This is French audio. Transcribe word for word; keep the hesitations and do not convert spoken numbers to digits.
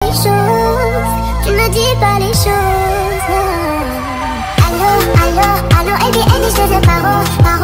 les choses, tu me dis pas les choses. Allô, allô, allô, et bien, et je te paro, paro.